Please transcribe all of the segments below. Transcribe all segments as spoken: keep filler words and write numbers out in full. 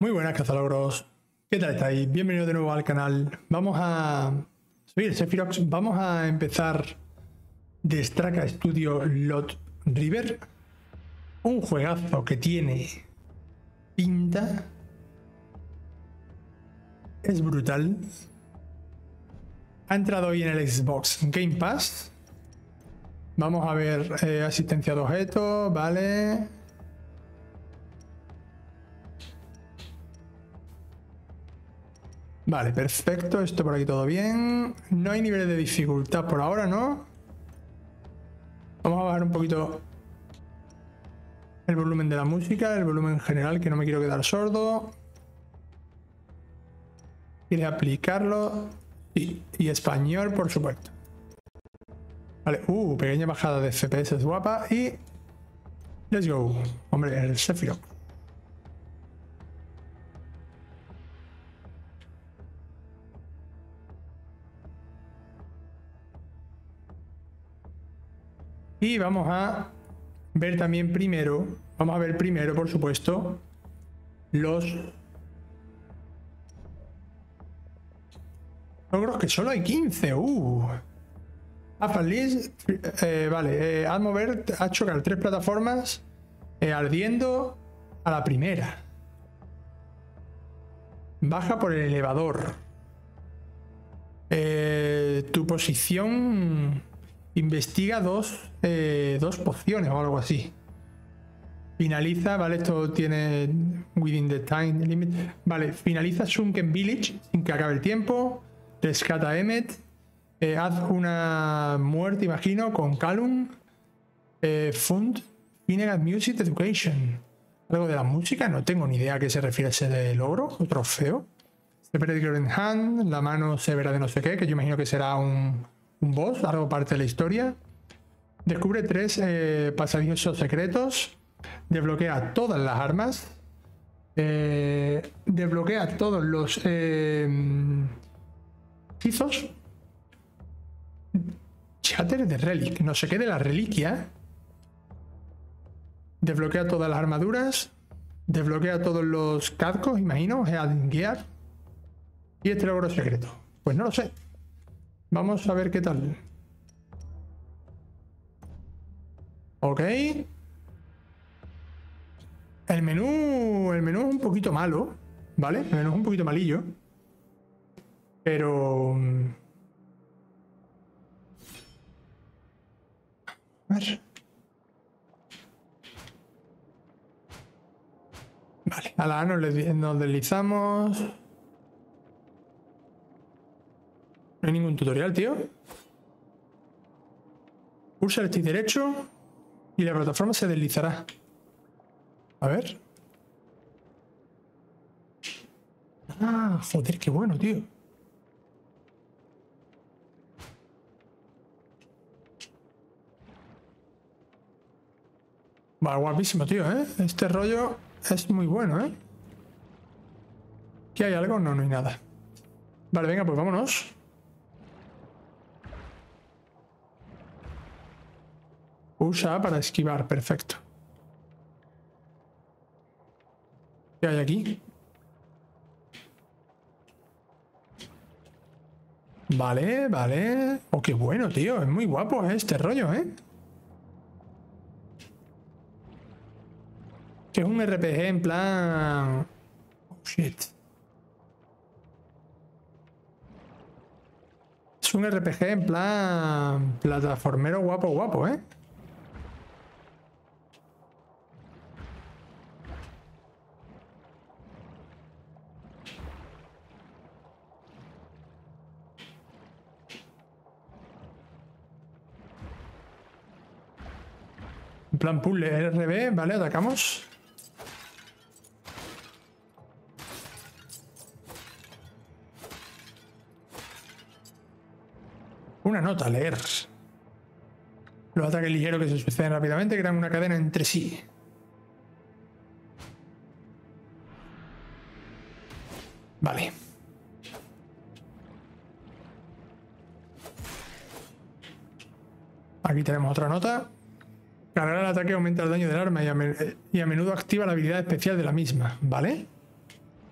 Muy buenas cazalogros, ¿qué tal estáis? Bienvenidos de nuevo al canal. Vamos a... Soy el Sephirox, vamos a empezar de Straka Studio Lot River. Un juegazo que tiene pinta. Es brutal. Ha entrado hoy en el Xbox Game Pass. Vamos a ver eh, asistencia de objetos, vale. Vale, perfecto, esto por aquí todo bien. No hay niveles de dificultad por ahora, ¿no? Vamos a bajar un poquito el volumen de la música, el volumen general, que no me quiero quedar sordo. ¿Quiere aplicarlo? Sí, y español, por supuesto. Vale, uh, pequeña bajada de F P S, es guapa. Y... let's go. Hombre, el Sephirox. Y vamos a ver también primero, vamos a ver primero, por supuesto, los logros, que solo hay quince. Uh. List, eh, vale, eh, haz mover, haz chocar tres plataformas eh, ardiendo a la primera. Baja por el elevador. Eh, tu posición... Investiga dos, eh, dos pociones o algo así. Finaliza, vale, esto tiene within the time limit. Vale, finaliza Sunken Village sin que acabe el tiempo. Rescata a Emmet. Eh, haz una muerte, imagino, con Calum. Eh, fund Vinegar Music Education. Algo de la música, no tengo ni idea a qué se refiere ese logro o trofeo. Separate in Hand, la mano severa de no sé qué, que yo imagino que será un... un boss, algo parte de la historia. Descubre tres eh, pasadizos secretos. Desbloquea todas las armas. Eh, desbloquea todos los eh, hechizos. Chatter de Relic, no sé qué de la reliquia. Desbloquea todas las armaduras. Desbloquea todos los cascos, imagino. Head Gear. Y este logro secreto. Pues no lo sé. Vamos a ver qué tal. Ok. El menú... El menú es un poquito malo, ¿vale? El menú es un poquito malillo. Pero... A ver. Vale, a la A nos, nos deslizamos. No hay ningún tutorial, tío. Pulsa el stick derecho y la plataforma se deslizará. A ver. Ah, joder, qué bueno, tío. Va, guapísimo, tío, ¿eh? Este rollo es muy bueno, ¿eh? ¿Aquí hay algo? No, no hay nada. Vale, venga, pues vámonos. Usa para esquivar, perfecto. ¿Qué hay aquí? Vale, vale. Oh, qué bueno, tío. Es muy guapo este rollo, ¿eh? Que es un R P G en plan... Oh, shit. Es un R P G en plan... plataformero guapo, guapo, ¿eh? En plan puzzle R B, vale, atacamos. Una nota, leer. Los ataques ligeros que se suceden rápidamente crean una cadena entre sí. Vale. Aquí tenemos otra nota. Cargar el ataque aumenta el daño del arma y a, men y a menudo activa la habilidad especial de la misma, ¿vale?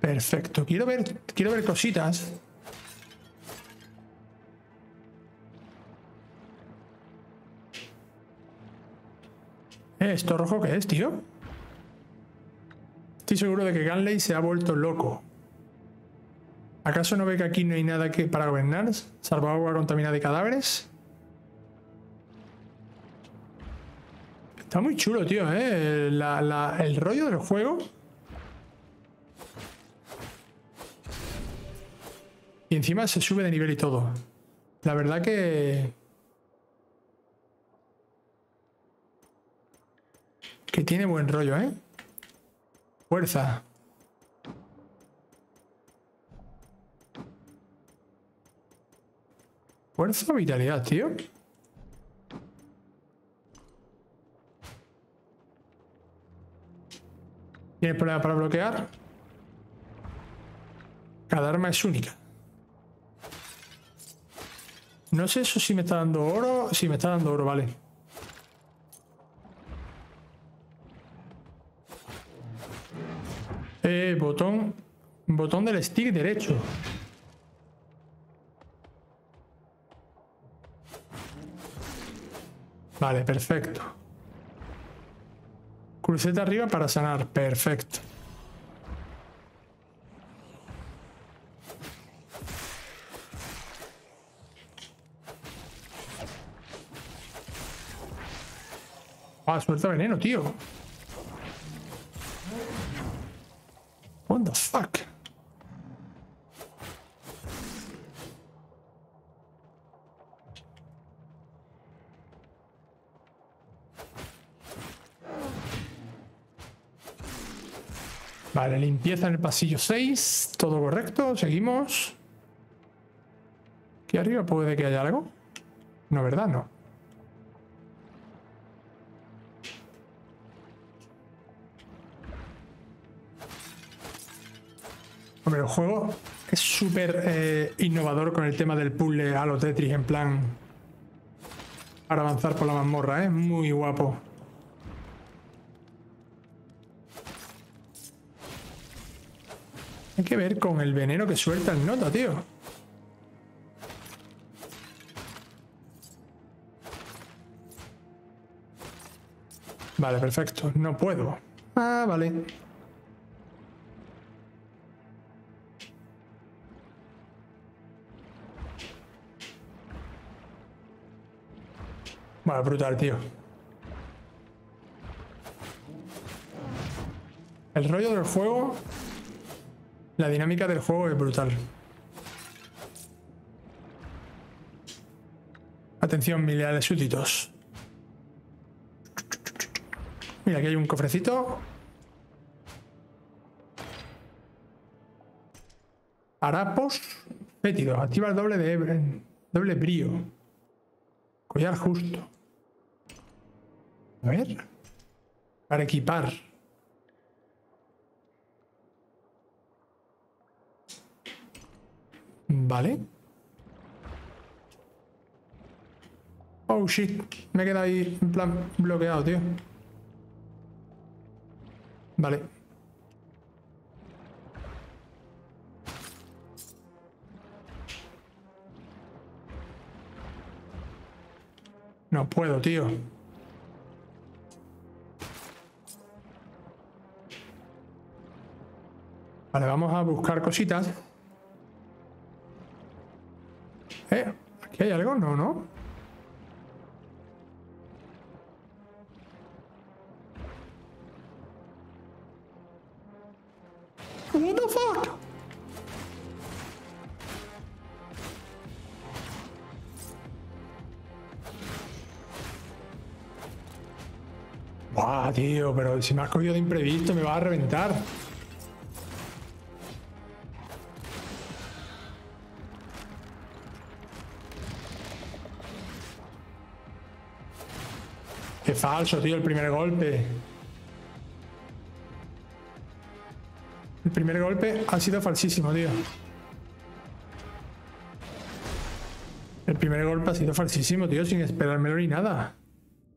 Perfecto. Quiero ver, quiero ver cositas. Eh, ¿Esto rojo qué es, tío? Estoy seguro de que Ganley se ha vuelto loco. ¿Acaso no ve que aquí no hay nada que para gobernar? Salvo agua contaminada y cadáveres. Está muy chulo, tío, ¿eh? La, la, el rollo del juego. Y encima se sube de nivel y todo. La verdad que... Que tiene buen rollo, ¿eh? Fuerza. Fuerza o vitalidad, tío. ¿Tienes problema para bloquear? Cada arma es única. No sé eso si me está dando oro. Sí, me está dando oro, vale. Eh, botón. Botón del stick derecho. Vale, perfecto. Cruceta arriba para sanar. Perfecto. Ah, suelta veneno, tío. What the fuck? Vale, limpieza en el pasillo seis. Todo correcto, seguimos. ¿Aquí arriba puede que haya algo? No, ¿verdad? No. Hombre, el juego es súper eh, innovador con el tema del puzzle a lo Tetris, en plan... Para avanzar por la mazmorra, ¿eh? Muy guapo. Hay que ver con el veneno que suelta el nota, tío. Vale, perfecto. No puedo. Ah, vale. Vale, brutal, tío. El rollo del juego... La dinámica del juego es brutal. Atención, mis leales súbditos. Mira, aquí hay un cofrecito. Harapos fétidos. Activa el doble de doble brío. Collar justo. A ver. Para equipar. Vale. Oh shit. Me he quedado ahí en plan bloqueado, tío. Vale. No puedo, tío. Vale, vamos a buscar cositas. Eh, ¿aquí hay algo? No, no. What the fuck? Buah, tío, pero si me has cogido de imprevisto me vas a reventar. Qué falso, tío, el primer golpe. El primer golpe ha sido falsísimo, tío. El primer golpe ha sido falsísimo, tío, sin esperármelo ni nada.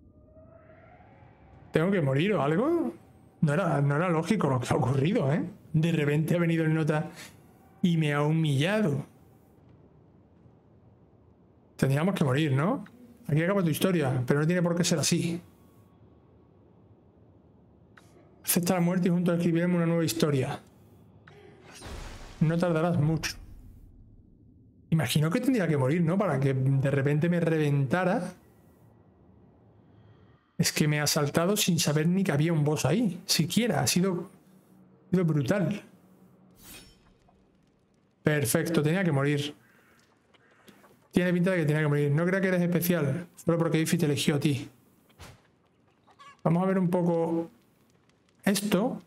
¿Tengo que morir o algo? No era, no era lógico lo que ha ocurrido, ¿eh? De repente ha venido el nota y me ha humillado. Tendríamos que morir, ¿no? Aquí acaba tu historia, pero no tiene por qué ser así. Acepta la muerte y juntos escribiremos una nueva historia. No tardarás mucho. Imagino que tendría que morir, ¿no? Para que de repente me reventara. Es que me ha saltado sin saber ni que había un boss ahí. Siquiera. Ha sido, ha sido brutal. Perfecto. Tenía que morir. Tiene pinta de que tenía que morir. No creo que eres especial. Solo porque Ify te eligió a ti. Vamos a ver un poco esto.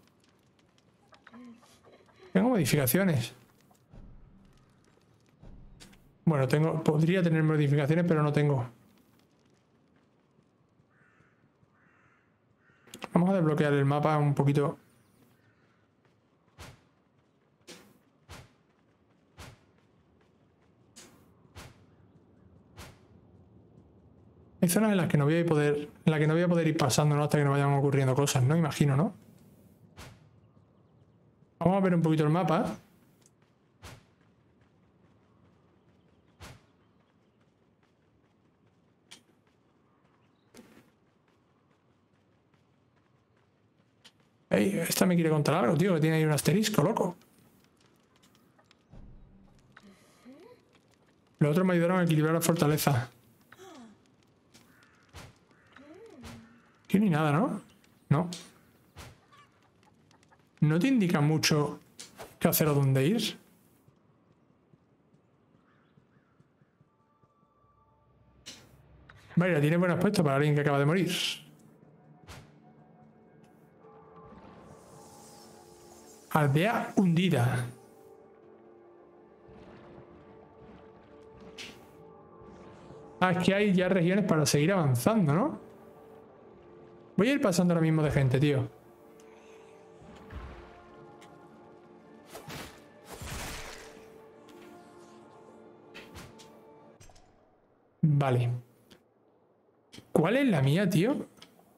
Tengo modificaciones. Bueno, tengo, podría tener modificaciones, pero no tengo. Vamos a desbloquear el mapa un poquito. Hay zonas en las que no voy a poder, en las que no voy a poder ir pasando, ¿no? Hasta que no vayan ocurriendo cosas, ¿no? Imagino, ¿no? Vamos a ver un poquito el mapa. Ey, esta me quiere contar algo, tío, que tiene ahí un asterisco, loco. Los otros me ayudaron a equilibrar la fortaleza. Aquí ni nada, ¿no? No. No te indica mucho qué hacer o dónde ir. Vaya, tiene buen aspecto para alguien que acaba de morir. Aldea hundida. Ah, es que hay ya regiones para seguir avanzando, ¿no? Voy a ir pasando ahora mismo de gente, tío. Vale. ¿Cuál es la mía, tío?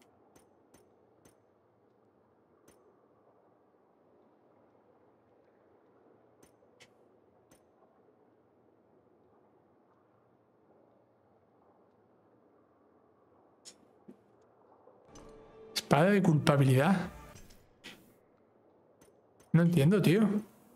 Espada de culpabilidad. No entiendo, tío.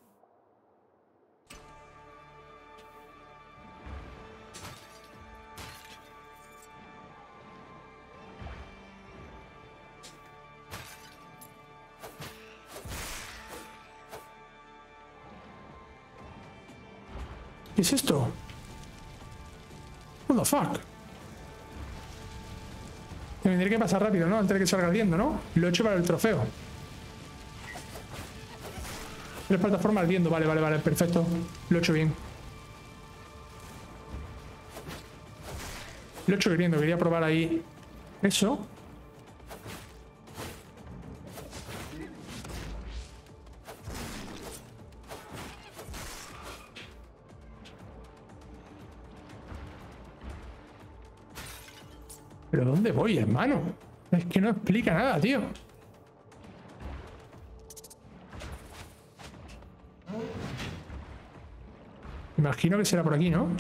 ¿Qué es esto? What the fuck? Tendré que pasar rápido, ¿no? Antes de que salga ardiendo, ¿no? Lo he hecho para el trofeo. Tres plataformas ardiendo. Vale, vale, vale. Perfecto. Lo he hecho bien. Lo he hecho queriendo. Quería probar ahí eso. ¿Pero dónde voy, hermano? Es que no explica nada, tío. Imagino que será por aquí, ¿no?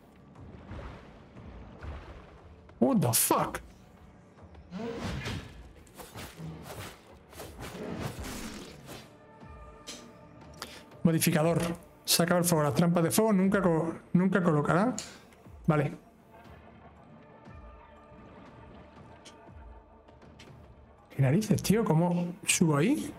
What the fuck? Modificador. Saca el fuego. Las trampas de fuego nunca, co nunca colocará. Vale. ¿Qué narices, tío? ¿Cómo subo ahí?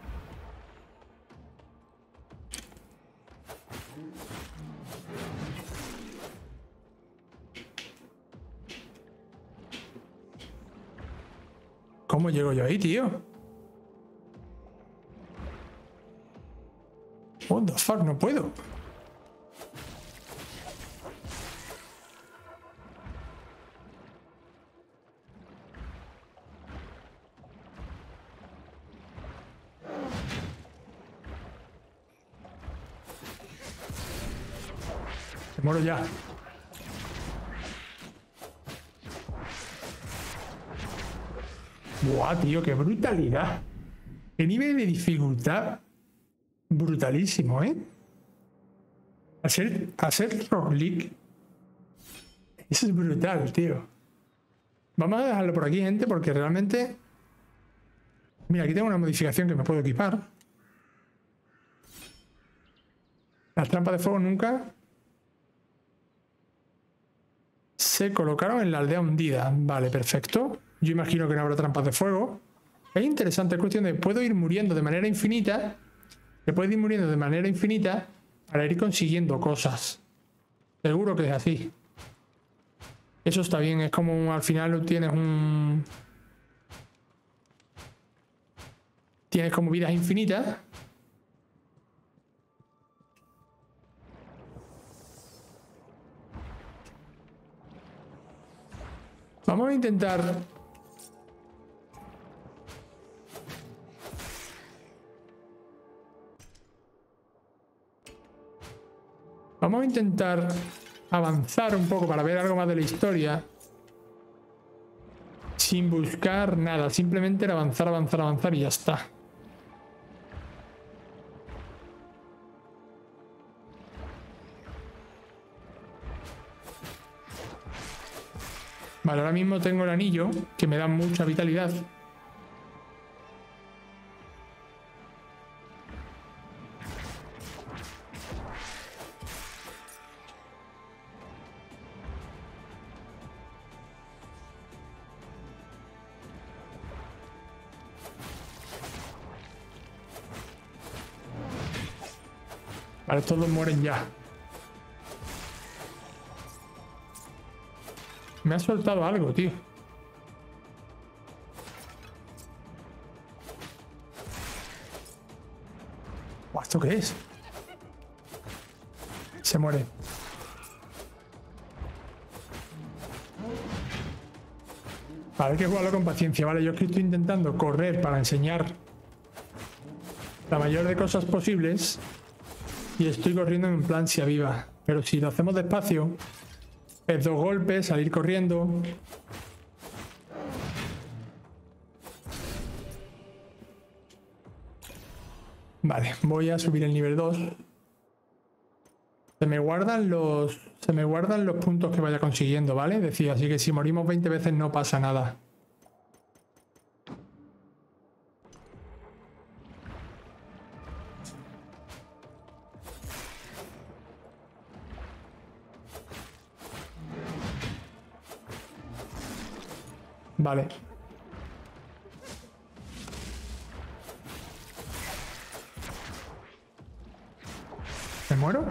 ¿Cómo llego yo ahí, tío? What the fuck, no puedo. Me muero ya. Buah, tío, qué brutalidad. ¿Qué nivel de dificultad brutalísimo, ¿eh? A ser, a ser roguelike. Eso es brutal, tío. Vamos a dejarlo por aquí, gente, porque realmente... Mira, aquí tengo una modificación que me puedo equipar. Las trampas de fuego nunca se colocaron en la aldea hundida. Vale, perfecto. Yo imagino que no habrá trampas de fuego. Es interesante, es cuestión de... Puedo ir muriendo de manera infinita. Se puede ir muriendo de manera infinita para ir consiguiendo cosas. Seguro que es así. Eso está bien, es como al final tienes un... Tienes como vidas infinitas. Vamos a intentar... Vamos a intentar avanzar un poco para ver algo más de la historia. Sin buscar nada, simplemente era avanzar, avanzar, avanzar y ya está. Vale, ahora mismo tengo el anillo, que me da mucha vitalidad. Vale, todos mueren ya. Me ha soltado algo, tío. ¿Esto qué es? Se muere. Vale, hay que jugarlo con paciencia. Vale, yo es que estoy intentando correr para enseñar la mayor de cosas posibles. Y estoy corriendo en plan si viva. Pero si lo hacemos despacio, es dos golpes, salir corriendo. Vale, voy a subir el nivel dos. Se me guardan los. Se me guardan los puntos que vaya consiguiendo, ¿vale? Es decir, así que si morimos veinte veces no pasa nada. Vale. ¿Me muero?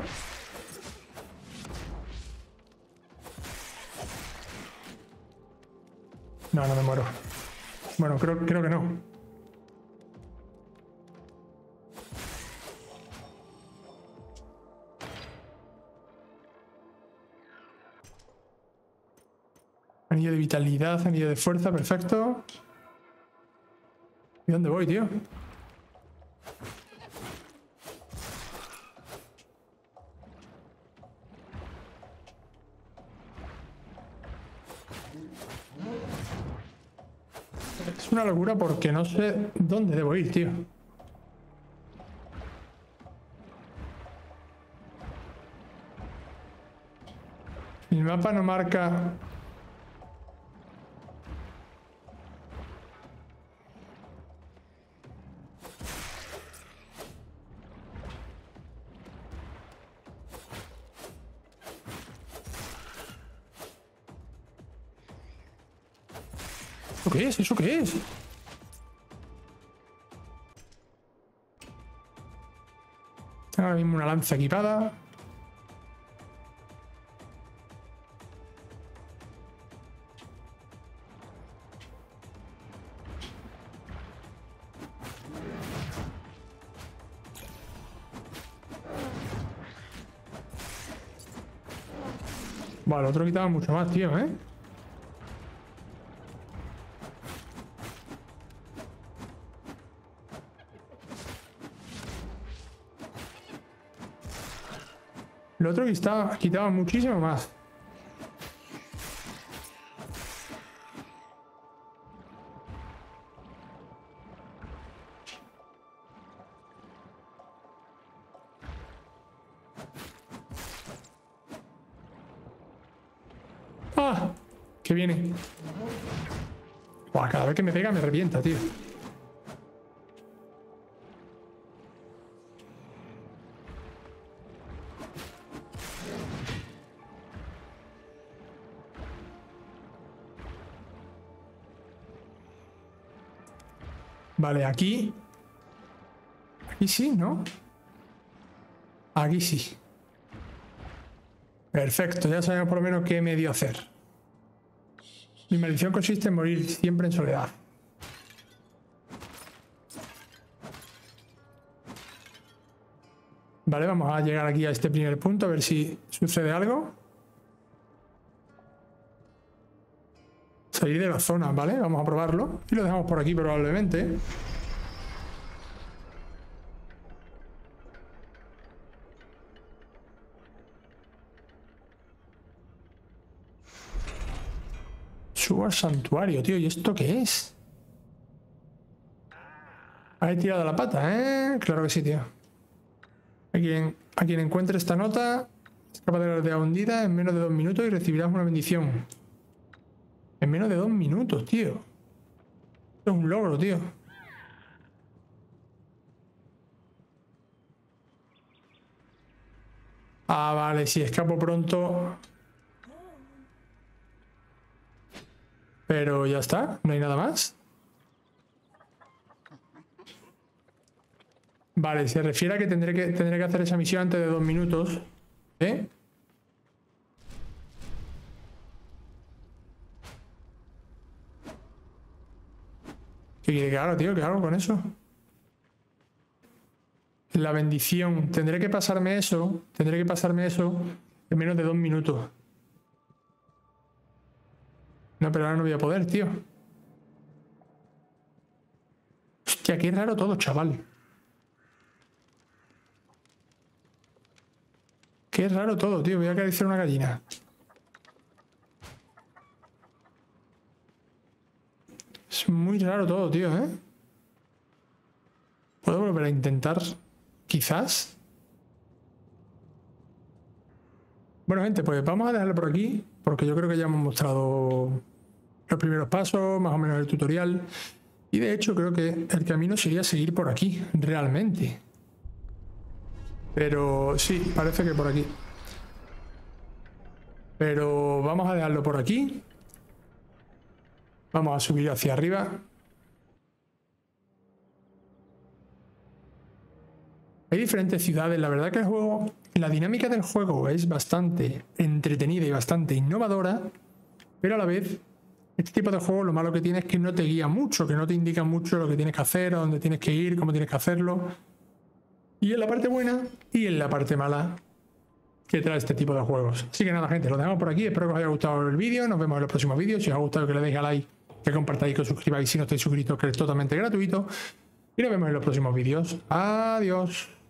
No, no me muero. Bueno, creo, creo que no. Anillo de vitalidad, anillo de fuerza, perfecto. ¿Y dónde voy, tío? Es una locura porque no sé dónde debo ir, tío. El mapa no marca... ¿Eso qué es? ¿Eso qué es? Tengo ahora mismo una lanza equipada. Vale, el otro quitaba mucho más, tío, ¿eh? El otro quitaba, quitaba muchísimo más. ¿Qué viene? Buah, cada vez que me pega me revienta, tío. Vale, aquí... Aquí sí, ¿no? Aquí sí. Perfecto, ya sabemos por lo menos qué medio hacer. Mi maldición consiste en morir siempre en soledad. Vale, vamos a llegar aquí a este primer punto, a ver si sucede algo. Salir de la zona, ¿vale? Vamos a probarlo. Y lo dejamos por aquí probablemente. Subo al santuario, tío. ¿Y esto qué es? Has tirado la pata, ¿eh? Claro que sí, tío. A quien, a quien encuentre esta nota, escapa de la aldea hundida en menos de dos minutos y recibirás una bendición. En menos de dos minutos, tío. Esto es un logro, tío. Ah, vale, si escapo pronto. Pero ya está, no hay nada más. Vale, se refiere a que tendré que, tendré que hacer esa misión antes de dos minutos. ¿Eh? ¿Qué quiere que haga, tío? ¿Qué hago con eso? La bendición. Tendré que pasarme eso. Tendré que pasarme eso en menos de dos minutos. No, pero ahora no voy a poder, tío. Hostia, qué raro todo, chaval. Qué raro todo, tío. Voy a acariciar una gallina. Es muy raro todo, tío, ¿eh? ¿Puedo volver a intentar? Quizás. Bueno, gente, pues vamos a dejarlo por aquí, porque yo creo que ya hemos mostrado los primeros pasos, más o menos el tutorial. Y de hecho creo que el camino sería seguir por aquí, realmente. Pero sí, parece que por aquí. Pero vamos a dejarlo por aquí. Vamos a subir hacia arriba. Hay diferentes ciudades. La verdad que el juego, la dinámica del juego es bastante entretenida y bastante innovadora, pero a la vez, este tipo de juego lo malo que tiene es que no te guía mucho, que no te indica mucho lo que tienes que hacer, a dónde tienes que ir, cómo tienes que hacerlo. Y en la parte buena y en la parte mala que trae este tipo de juegos. Así que nada, gente, lo dejamos por aquí. Espero que os haya gustado el vídeo. Nos vemos en los próximos vídeos. Si os ha gustado, que le deis a like, que compartáis, que os suscribáis si no estáis suscritos, que es totalmente gratuito. Y nos vemos en los próximos vídeos. Adiós.